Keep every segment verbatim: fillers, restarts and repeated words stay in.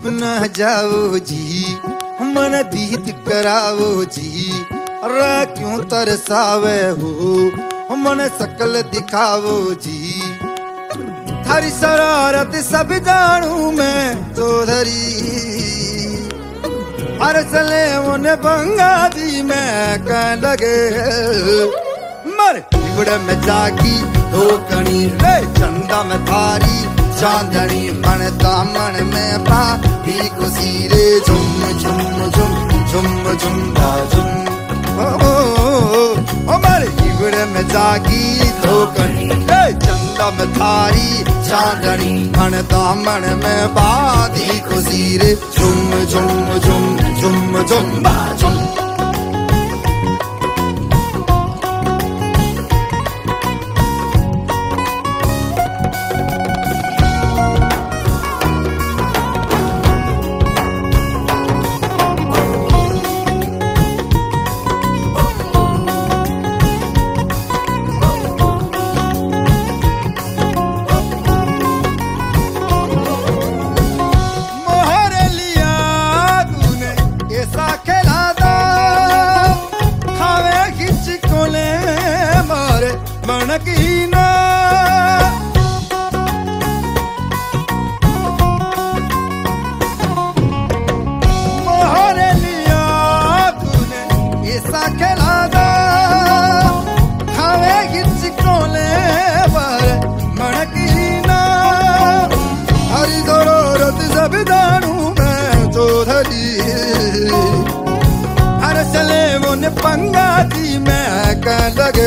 न जाओ जी, मन दीद कराओ जी। अरे क्यों तरसावे हो, मन शकल दिखाओ जी। थारी शरारत सब जानू मैं तो धरी, अरे चले उन्हें बंगा दी मैं कह लगे। मर बिगड़ में जागी धोकनी रे, चंदा में थारी चांदनी। मन दामन में बादी खुशी रे, झुम झुम झुम झुम झुम झुम। ओ ओ मर बिगड़ में जागी धोकनी रे, चंदा में थारी चांदनी। मन दामन में बादी खुशी रे, झुम झुम झुम झुम झुम झुम। मनकीना मोहरे लिया तूने ऐसा खेला दा, खावे गिच कोले पर मनकीना। हरी जरूरत सब जानू मैं चौधरी, हर चले वो ने पंगा दी मैं कह लगे।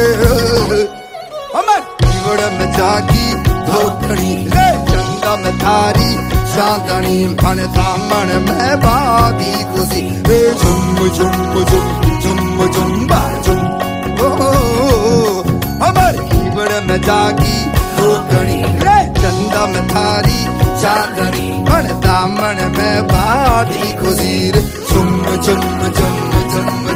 बिगड़ में जागी धोकनी रे, चंदा में थारी चांदनी। मन दामन में बादी खुशी रे, झुम झुम झुम झुम झुम झुम। ओ अमर बिगड़ में जागी धोकनी रे, चंदा में थारी चांदनी। मन दामन में बादी खुशी रे, झुम झुम झुम झुम।